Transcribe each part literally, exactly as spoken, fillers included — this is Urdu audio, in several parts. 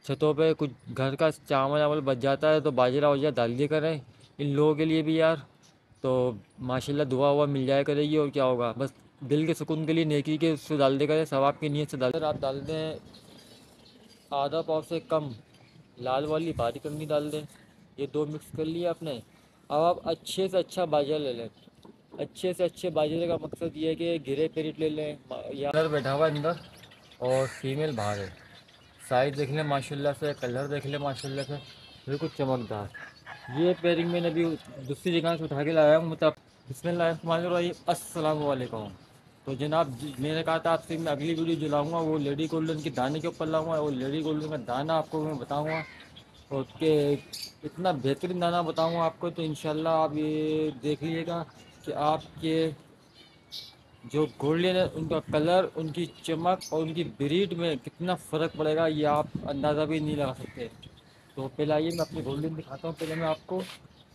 छतों पे कुछ घर का चावल वावल बच जाता है तो बाजरा वाजरा डाल दिया करें इन लोगों के लिए भी यार। तो माशाल्लाह दुआ हुआ मिल जाया करेगी और क्या होगा, बस दिल के सुकून के लिए नेकी के उससे डाल दिया करें, सवाब की नीयत से डाल कर आप डाल दें आधा पाव से कम लाल वाली बारीक करनी डाल दें। ये दो मिक्स कर लिया आपने। अब आप अच्छे से अच्छा बाजरा ले लें। अच्छे से अच्छे बाजरे का मकसद ये है कि घिरे पेरिट ले लें या कलर बैठा हुआ है अंदर और फीमेल बाहर है। साइज देख लें माशाल्लाह से, कलर देख लें माशाल्लाह से, बिल्कुल चमकदार। ये पेयरिंग मैंने अभी दूसरी जगह से उठा के लाया हूँ, मतलब बिस्मिल्लाहिर्रहमानिर्रहीम, अस्सलाम वालेकुम। तो जनाब जी- मैंने कहा था आपसे मैं अगली वीडियो जो लाऊंगा वो लेडी गोल्डन के दाने के ऊपर लाऊंगा, और लेडी गोल्डन का दाना आपको मैं बताऊंगा और के इतना बेहतरीन दाना बताऊंगा आपको, तो इंशाल्लाह आप ये देख लीजिएगा कि आपके जो गोल्डन है उनका कलर, उनकी चमक और उनकी ब्रीड में कितना फ़र्क पड़ेगा ये आप अंदाज़ा भी नहीं लगा सकते। तो पहले आइए मैं अपनी गोल्डन दिखाता हूँ। पहले मैं आपको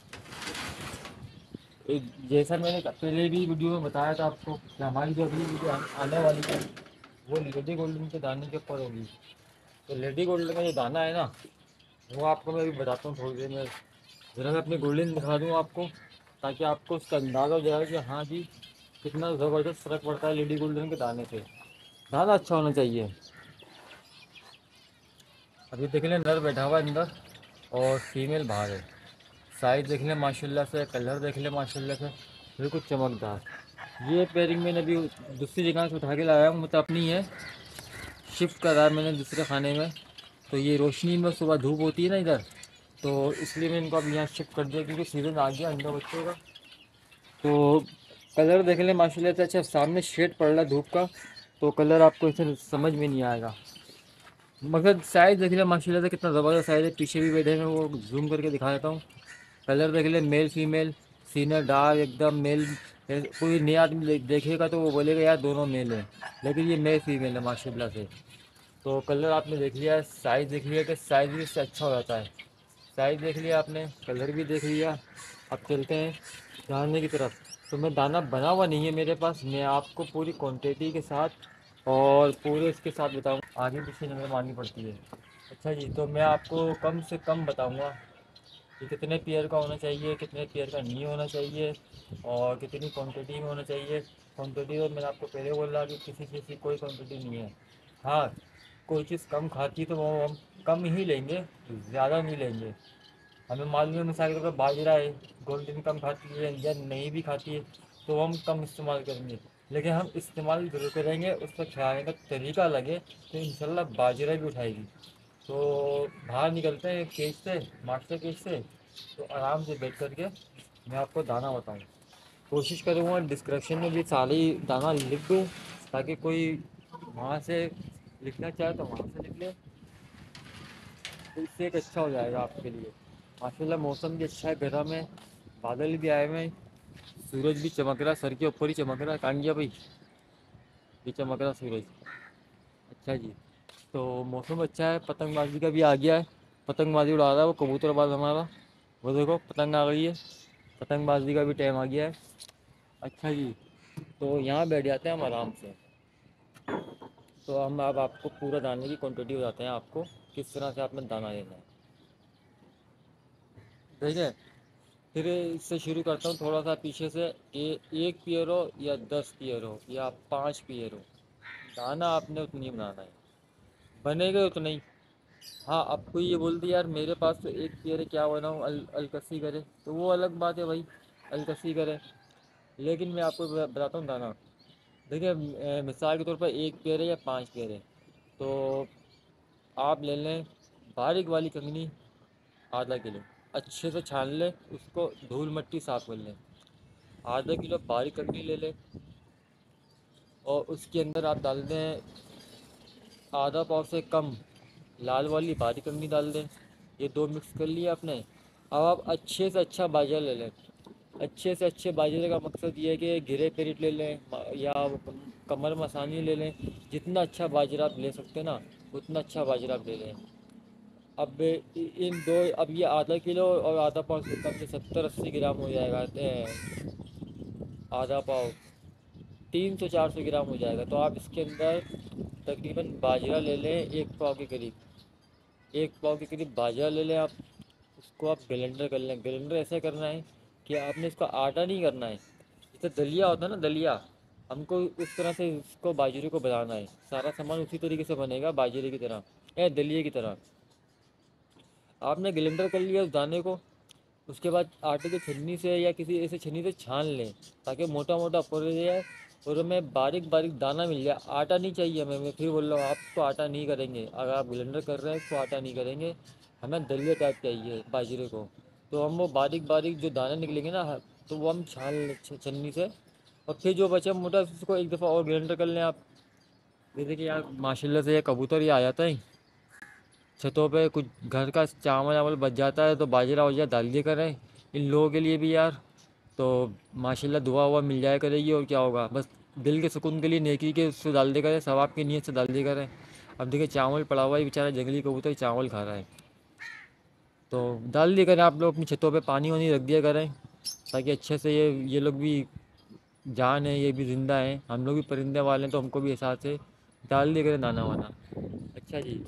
एक जैसा मैंने पहले भी वीडियो में बताया था आपको कि हमारी जो अगली वीडियो आने वाली है वो लेडी गोल्डन के दाने के ऊपर होगी। तो लेडी गोल्डन का जो दाना है ना वो आपको मैं अभी बताता हूँ थोड़ी देर में। ज़रा मैं अपनी गोल्डन दिखा दूँ आपको ताकि आपको उसका अंदाज़ा हो जाएगा कि हाँ जी कितना ज़बरदस्त फ़र्क पड़ता है लेडी गोल्डन के दाने से। दाना अच्छा होना चाहिए। अभी देख लें नर बैठा हुआ है अंदर और फीमेल बाहर है। साइज देख लें माशाल्लाह से, कलर देख लें माशाल्लाह से, बिल्कुल चमकदार। ये पेयरिंग मैंने अभी दूसरी जगह से उठा के लाया हूँ, मतलब अपनी है, शिफ्ट करा है मैंने दूसरे खाने में। तो ये रोशनी में सुबह धूप होती है ना इधर, तो इसलिए मैं इनको अब यहाँ शिफ्ट कर दिया क्योंकि सीज़न आ गया अंडा बच्चों का। तो कलर देख लें माशाल्लाह से, अच्छा सामने शेड पड़ रहा है धूप का तो कलर आपको इसे समझ में नहीं आएगा, मगर साइज़ देख लें माशाल्लाह से कितना ज़बरदस्त साइज़ है। पीछे भी बैठे हैं, वो जूम करके दिखा देता हूँ। कलर देख ले मेल फीमेल, सीना डार्क एकदम मेल। कोई नया आदमी दे- देखेगा तो वो बोलेगा यार दोनों मेल हैं, लेकिन ये मेल फीमेल है माशाल्लाह से। तो कलर आपने देख लिया, साइज़ देख लिया कि साइज़ भी इससे अच्छा हो जाता है। साइज़ देख लिया आपने, कलर भी देख लिया। अब चलते हैं दाने की तरफ। तो मैं दाना बना हुआ नहीं है मेरे पास, मैं आपको पूरी क्वांटिटी के साथ और पूरे इसके साथ बताऊँ, आगे पीछे नज़र मारनी पड़ती है। अच्छा जी, तो मैं आपको कम से कम बताऊँगा कि कितने पेयर का होना चाहिए, कितने पेयर का नहीं होना चाहिए और कितनी क्वांटिटी में होना चाहिए। क्वांटिटी तो मैंने आपको पहले बोला कि किसी चीज़ की कोई क्वांटिटी नहीं है। हाँ, कोई चीज़ कम खाती है तो वो हम कम ही लेंगे, ज़्यादा नहीं लेंगे। हमें मालूम है मिसाल के तौर पर बाजरा है, गोल्डन कम खाती है या नहीं भी खाती है तो हम कम इस्तेमाल करेंगे, लेकिन हम इस्तेमाल ज़रूर करेंगे, उसका खिलाने का तरीका लगे तो इंशाल्लाह बाजरा भी उठाएगी। तो बाहर निकलते हैं केज से, मास्टर केज से, तो आराम से बैठ करके मैं आपको दाना बताऊँ। कोशिश करूँगा डिस्क्रिप्शन में भी सारे ही दाना लिख दूँ ताकि कोई वहाँ से लिखना चाहे तो वहाँ से लिख ले, तो इससे एक अच्छा हो जाएगा आपके लिए। माशाल्लाह मौसम भी अच्छा है, गर्म है, बादल भी आए हुए हैं, सूरज भी चमक रहा है, सर के ऊपर ही चमक रहा है। कहाँ गया भाई, ये चमक रहा सूरज। अच्छा जी, तो मौसम अच्छा है, पतंगबाजी का भी आ गया है, पतंगबाजी उड़ा रहा है वो कबूतरबाज हमारा, वो देखो पतंग आ गई है, पतंगबाजी का भी टाइम आ गया है। अच्छा जी, तो यहाँ बैठ जाते हैं हम आराम से। तो हम अब आपको पूरा दाने की क्वांटिटी बताते हैं आपको किस तरह से आपने दाना लेना है, ठीक है। फिर इससे शुरू करता हूँ थोड़ा सा पीछे से। ए, एक पेयर हो या दस पेयर हो या पाँच पेयर हो, दाना आपने उतनी बनाना है, बनेगा उतना ही। हाँ, अब कोई ये बोल दिया यार मेरे पास तो एक पेयर है क्या बनाऊँ, अल अलकसी करे, तो वो अलग बात है भाई, अलकसी करे। लेकिन मैं आपको बता- बताता हूँ दाना। देखिए अ, मिसाल के तौर पर एक पेयर है या पांच पेयर है तो आप ले लें बारीक वाली कंगनी आधा किलो, अच्छे से छान लें उसको, धूल मिट्टी साफ़ कर लें। आधा किलो बारीक कंगनी ले लें और उसके अंदर आप डाल दें आधा पाव से कम लाल वाली बारीक कंगनी डाल दें। ये दो मिक्स कर लिया आपने। अब आप अच्छे से अच्छा बाजरा ले लें। अच्छे से अच्छे बाजरे का मकसद ये है कि घिरे पेरिट ले लें मा- या कमर मसानी ले लें। जितना अच्छा बाजरा आप ले सकते हैं ना उतना अच्छा बाजरा आप ले लें। अब इ- इन दो, अब ये आधा किलो और आधा पाव से कम से सत्तर अस्सी ग्राम हो जाएगा। ए, आधा पाव तीन सौ चार सौ ग्राम हो जाएगा। तो आप इसके अंदर तकरीबन बाजरा ले लें एक पाव के करीब। ایک پاؤ کے قریب باجرہ لے لیں آپ، اس کو آپ گلینڈر کر لیں۔ گلینڈر ایسا کرنا ہے کہ آپ نے اس کا آٹا نہیں کرنا ہے، جیسے دلیا ہوتا ہے نا دلیا، ہم کو اس طرح سے اس کو باجرے کو بنانا ہے، سارا سامان اسی طریقے سے بنے گا باجرے کی طرح، اے دلیے کی طرح۔ آپ نے گلینڈر کر لیا اس دانے کو، اس کے بعد آٹے کی چھنی سے یا کسی ایسے چھنی سے چھان لیں تاکہ موٹا موٹا پڑ جائے اور ہمیں باریک باریک دانہ مل جائے۔ آٹا نہیں چاہیے ہمیں، میں پھر بول رہا ہوں آپ کو آٹا نہیں کریں گے، اگر آپ گلینڈر کر رہے ہیں اس کو آٹا نہیں کریں گے، ہمیں دلیے ٹائپ چاہیے باجرے کو۔ تو ہم وہ باریک باریک جو دانے نکلیں گے نا تو وہ ہم چھان لیں چھنی سے، اور پھر جو بچا موٹا اس کو ایک دفعہ اور گرائنڈر کر لیں آپ۔ جیسے کہ یار ماشاء اللہ سے یہ کبوتر ہی آ جاتا ہے چھتوں پہ، کچھ گھر کا چاول واول بچ جاتا ہے تو باجرہ واجرہ ڈال دیا کریں ان لوگوں کے لیے بھی یار، تو ماشاء اللہ دعا ہوا مل جایا کرے گی، اور کیا ہوگا، بس دل کے سکون کے لیے نیکی کے اس سے ڈال دیا کریں، ثواب کی نیت سے ڈال دیا کریں۔ اب دیکھیں چاول پڑا ہوا ہے بیچارہ جنگلی کبوتر چاول کھا رہا ہے، تو ڈال دیا کریں آپ لوگ اپنی چھتوں پہ، پانی وانی رکھ دیا کریں تاکہ اچھے سے یہ یہ لوگ بھی جان ہے، یہ بھی زندہ ہیں، ہم لوگ بھی پرندے والے ہیں تو ہم کو بھی احساس ہے، ڈال دیا کریں دانہ وانا۔ اچھا جی،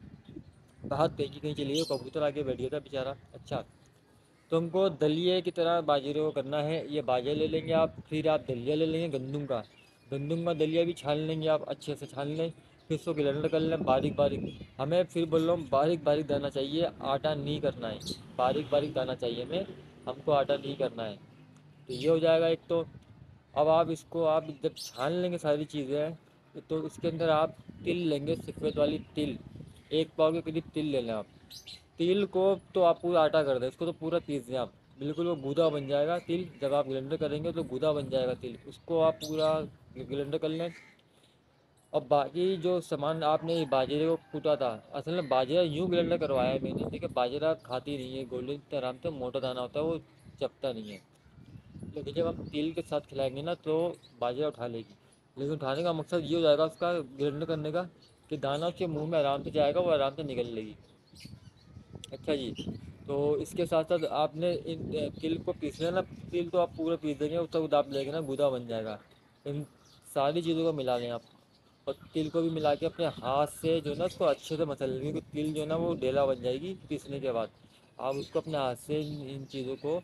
بہت تیزی کہیں چلی گئی، کبوتر آ کے بیٹھ گیا تھا بیچارہ۔ اچھا، تم کو دلیے کی طرح باجرے کو کرنا ہے، یہ باجرہ لے لیں گے آپ، پھر آپ دلیا لے لیں گے گندم کا، گندم کا دلیا بھی چھان لیں گے آپ، اچھے سے چھان لیں، پھر اس کو گرائنڈر کر لیں باریک باریک۔ ہمیں پھر بول رہا ہوں باریک باریک دانا چاہیے، آٹا نہیں کرنا ہے، باریک باریک دانا چاہیے ہمیں، ہم کو آٹا نہیں کرنا ہے۔ تو یہ ہو جائے گا ایک تو۔ اب آپ اس کو آپ جب چھان لیں گے ساری چیزیں تو اس کے اندر آپ تل لیں گے، سفید والی تل، ایک پاؤ کے قریب تل لے لیں آپ۔ تل کو تو آپ پورا آٹا کر دیں، اس کو تو پورا پیس دیں آپ، بالکل وہ گودا بن جائے گا تل، جب آپ گرائنڈر کریں گے تو گودا بن جائے گا تل، اس کو آپ پورا گرائنڈر کر لیں۔ اور باقی جو سامان آپ نے باجرے کو کوٹا تھا، اصل میں باجرہ یوں گرائنڈر کروایا ہے میں نے، دیکھیں باجرہ کھاتی نہیں ہے گولڈن آرام سے، موٹا دانہ ہوتا ہے وہ چپتا نہیں ہے، لیکن جب ہم تیل کے ساتھ کھلائیں گے نا تو باجرہ اٹھا لے گی، لیکن اٹھانے کا مقصد یہ ہو جائے گا اس کا گرائنڈر کرنے کا کہ دانہ اس کے منہ میں آرام سے جائے گا، وہ آرام سے نکل لے گی۔ اچھا جی، تو اس کے ساتھ ساتھ آپ نے ان تل کو پیس لینا، تل تو آپ پورے پیس دیں گے اس وقت آپ لے کے نا گودا بن جائے گا۔ ان ساری چیزوں کو ملا لیں آپ، اور تل کو بھی ملا کے اپنے ہاتھ سے جو ہے نا اس کو اچھے سے مسل لیں، کیونکہ تل جو ہے نا وہ ڈھیلا بن جائے گی پیسنے کے بعد۔ آپ اس کو اپنے ہاتھ سے ان چیزوں کو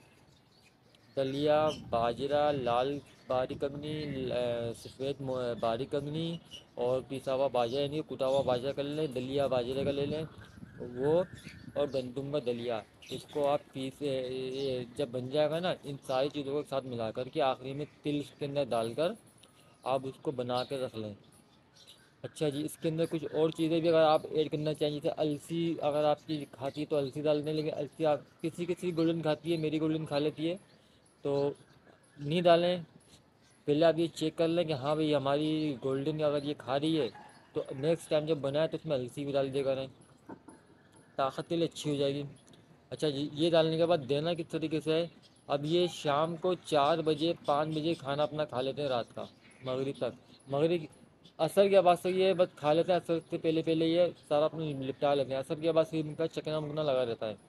دلیا، باجرہ، لال باریک کنی، سفید باریک کنی، اور پیسا ہوا باجرہ یعنی کوٹا ہوا باجرہ کر لیں، دلیا باجرے کا لے لیں وہ، اور گندم کا دلیا، اس کو آپ پیسے جب بن جائے گا نا ان ساری چیزوں کو ایک ساتھ ملا کر کے آخری میں تل اس کے اندر ڈال کر آپ اس کو بنا کے رکھ لیں۔ اچھا جی، اس کے اندر کچھ اور چیزیں بھی اگر آپ ایڈ کرنا چاہیں، جیسے السی اگر آپ کی کھاتی ہے تو السی ڈال دیں، لیکن السی آپ کسی کسی گولڈن کھاتی ہے، میری گولڈن کھا لیتی ہے تو نہیں ڈالیں۔ پہلے آپ یہ چیک کر لیں کہ ہاں بھئی ہماری گولڈن اگر یہ کھا رہی ہے تو نیکسٹ ٹائم جب بنائے تو اس میں السی بھی ڈال دیا کریں، طاقت کے لیے اچھی ہو جائے گی۔ اچھا جی، یہ ڈالنے کے بعد دینا کس طریقے سے ہے، اب یہ شام کو چار بجے پانچ بجے کھانا اپنا کھا لیتے ہیں رات کا، مغرب تک، مغرب عصر کے بعد سے یہ بس کھا لیتے ہیں، عصر سے پہلے پہلے یہ سارا اپنا لپٹا لیتے ہیں، عصر کے بعد سے ان کا چکنا مکنا لگا رہتا ہے۔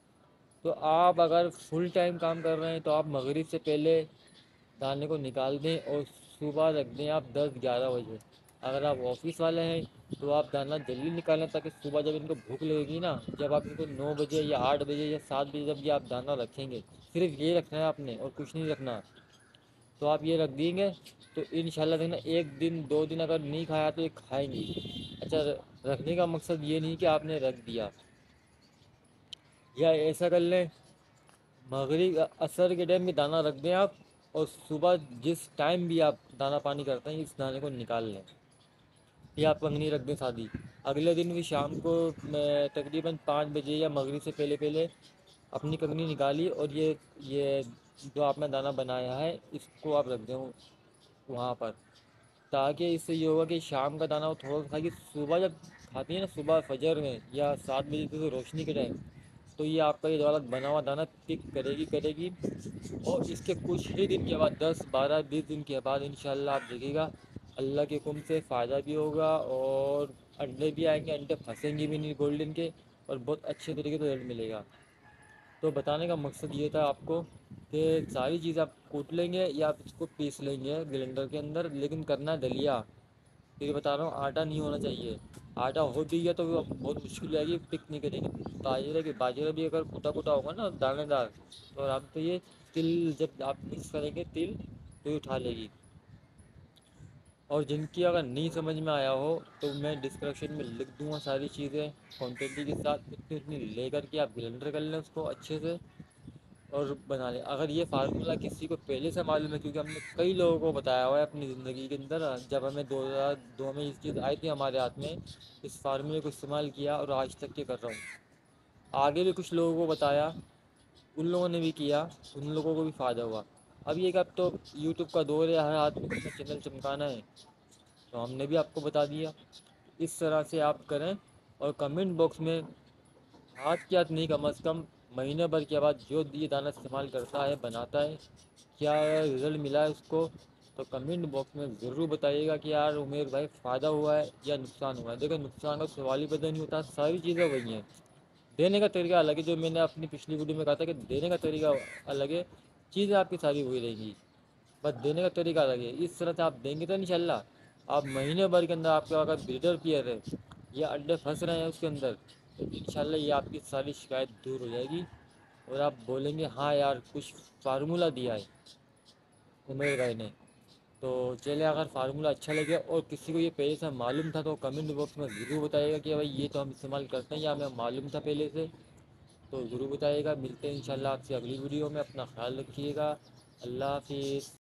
تو آپ اگر فل ٹائم کام کر رہے ہیں تو آپ مغرب سے پہلے دانے کو نکال دیں اور صبح رکھ دیں آپ دس گیارہ بجے۔ اگر آپ آفس والے ہیں تو آپ دانہ جلدی نکالیں تاکہ صبح جب ان کو بھوک لگے گی نا، جب آپ ان کو نو بجے یا آٹھ بجے یا سات بجے جب یہ آپ دانہ رکھیں گے، صرف یہ رکھنا ہے آپ نے اور کچھ نہیں رکھنا، تو آپ یہ رکھ دیں گے تو انشاءاللہ دیکھنا ایک دن دو دن اگر نہیں کھایا تو یہ کھائیں گے۔ اچھا، رکھنے کا مقصد یہ نہیں کہ آپ نے رکھ دیا، یا ایسا کر لیں مغرب عصر کے ٹائم میں دانہ رکھ دیں آپ، اور صبح جس ٹائم بھی آپ دانہ پانی کرتے ہیں اس دانے کو نکال لیں، یا آپ کنگنی رکھ دیں سادھی، اگلے دن بھی شام کو تقریباً پانچ بجے یا مغرب سے پہلے پہلے اپنی کنگنی نکالی اور یہ یہ جو آپ نے دانہ بنایا ہے اس کو آپ رکھ دیں وہاں پر، تاکہ اس سے یہ ہوگا کہ شام کا دانہ وہ تھوڑا سا کہ صبح جب کھاتی ہیں نا، صبح فجر میں یا سات بجے سے روشنی کے ٹائم، تو یہ آپ کا یہ دولت بنا ہوا دانہ ٹک کرے گی کرے گی اور اس کے کچھ ہی دن کے بعد دس بارہ بیس دن کے بعد انشاءاللہ آپ دیکھیے گا اللہ کے حکم سے فائدہ بھی ہوگا، اور انڈے بھی آئیں گے، انڈے پھنسیں گے بھی نہیں گولڈن کے، اور بہت اچھے طریقے سے رزلٹ ملے گا۔ تو بتانے کا مقصد یہ تھا آپ کو کہ ساری چیز آپ کوٹ لیں گے یا آپ اس کو پیس لیں گے گرائنڈر کے اندر، لیکن کرنا دلیا، پھر بتا رہا ہوں آٹا نہیں ہونا چاہیے، آٹا ہو بھی گیا تو وہ بہت مشکل ہو جائے گی، پک نہیں کرے گی باجرے کی۔ باجرہ بھی اگر کھوٹا کھوٹا ہوگا نا دانے دار، تو آپ تو یہ تل جب آپ مکس کریں گے تل تو یہ اٹھا لے گی۔ اور جن کی اگر نہیں سمجھ میں آیا ہو تو میں ڈسکرپشن میں لکھ دوں گا ساری چیزیں کوانٹٹی کے ساتھ، اتنی اتنی لے کر کے آپ بلینڈر کر لیں اس کو اچھے سے اور بنا لیں۔ اگر یہ فارمولہ کسی کو پہلے سے معلوم ہے، کیونکہ ہم نے کئی لوگوں کو بتایا ہوا ہے اپنی زندگی کے اندر، جب ہمیں دو ہزار دو میں یہ چیز آئی تھی ہمارے ہاتھ میں، اس فارمولے کو استعمال کیا اور آج تک کے کر رہا ہوں۔ آگے بھی کچھ لوگوں کو بتایا، ان لوگوں نے بھی کیا، ان لوگوں کو بھی فائدہ ہوا۔ اب یہ کہ اب تو یوٹیوب کا دور ہے، ہر آدمی کو اپنا چینل چمکانا ہے، تو ہم نے بھی آپ کو بتا دیا۔ اس طرح سے آپ کریں اور کمنٹ باکس میں ہاتھ کے ہاتھ نہیں، کم از کم مہینے بھر کے بعد جو یہ دانہ استعمال کرتا ہے بناتا ہے، کیا رزلٹ ملا ہے اس کو، تو کمنٹ باکس میں ضرور بتائیے گا کہ یار عمیر بھائی فائدہ ہوا ہے یا نقصان ہوا ہے۔ دیکھیں نقصان کا سوال ہی پیدا نہیں ہوتا، ساری چیزیں وہی ہیں، دینے کا طریقہ الگ ہے، جو میں نے اپنی پچھلی ویڈیو میں کہا تھا کہ دینے کا طریقہ الگ ہے، چیزیں آپ کی ساری وہی رہیں گی، بس دینے کا طریقہ الگ ہے۔ اس طرح سے آپ دیں گے تو انشاءاللہ آپ مہینے بھر کے اندر آپ کے اگر بریڈر پیئر ہے یا انڈے پھنس رہے ہیں اس کے اندر، تو انشاءاللہ یہ آپ کی ساری شکایت دور ہو جائے گی، اور آپ بولیں گے ہاں یار کچھ فارمولہ دیا ہے عمیر بھائی نے۔ تو چلے، اگر فارمولہ اچھا لگے اور کسی کو یہ پہلے سے معلوم تھا تو کمنٹ باکس میں ضرور بتائیے گا کہ بھائی یہ تو ہم استعمال کرتے ہیں یا ہمیں معلوم تھا پہلے سے، تو ضرور بتائیے گا۔ ملتے ہیں انشاءاللہ آپ سے اگلی ویڈیو میں، اپنا خیال رکھیے گا، اللہ حافظ۔